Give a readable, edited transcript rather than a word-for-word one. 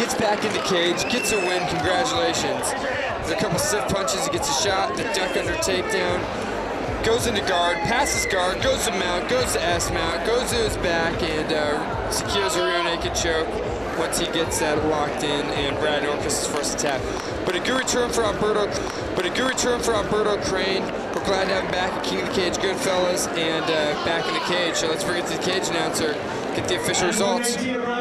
gets back in the cage, gets a win, congratulations. There's a couple stiff punches, he gets a shot, the duck under takedown, goes into guard, passes guard, goes to mount, goes to S mount, goes to his back, and secures a rear naked choke once he gets that locked in, and Brad Norquist's first attack. But a good return for Alberto Crane. We're glad to have him back at KotC Goodfellas and back in the cage. So let's bring it to the cage announcer, get the official results.